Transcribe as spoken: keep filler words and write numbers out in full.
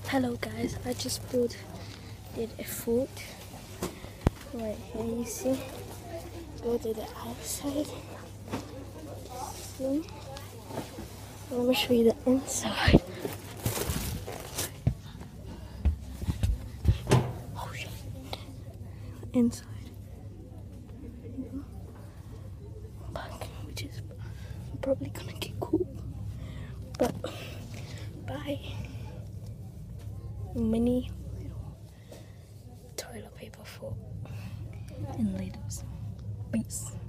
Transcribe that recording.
Hello guys, I just built did a foot right here, you see, go to the outside, see, let me show you the inside. Oh shit, inside, back, which is probably gonna get cool, but bye. Mini little toilet paper for in Lidl's. Peace.